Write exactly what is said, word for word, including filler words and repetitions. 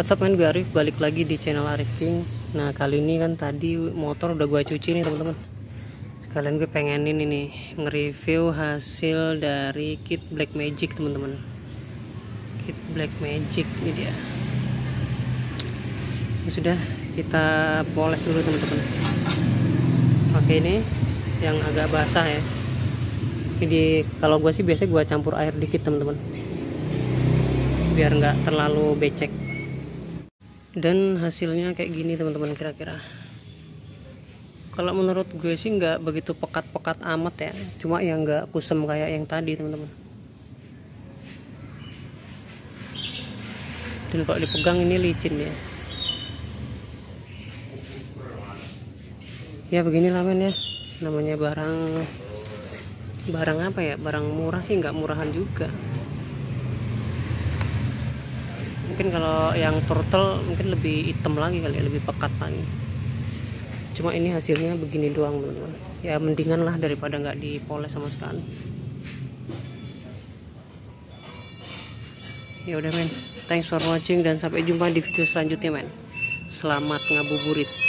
What's up men, gue Arif, balik lagi di channel Arif King. Nah kali ini kan tadi motor udah gue cuci nih teman-teman. Sekalian gue pengenin ini nge-review hasil dari kit Black Magic teman-teman. Kit Black Magic ini dia. Ini sudah kita poles dulu teman-teman. Pakai ini yang agak basah ya. Jadi kalau gue sih biasanya gue campur air dikit teman-teman, biar nggak terlalu becek. Dan hasilnya kayak gini teman-teman, kira-kira kalau menurut gue sih nggak begitu pekat-pekat amat ya, cuma yang nggak kusem kayak yang tadi teman-teman. Dan kalau dipegang ini licin ya. Ya beginilah men ya, namanya barang barang apa ya, barang murah sih nggak murahan juga. Mungkin kalau yang turtle mungkin lebih hitam lagi kali ya, lebih pekat lagi. Cuma ini hasilnya begini doang teman-teman. Ya mendingan lah daripada nggak dipoles sama sekali. Ya udah men, thanks for watching dan sampai jumpa di video selanjutnya men. Selamat ngabuburit.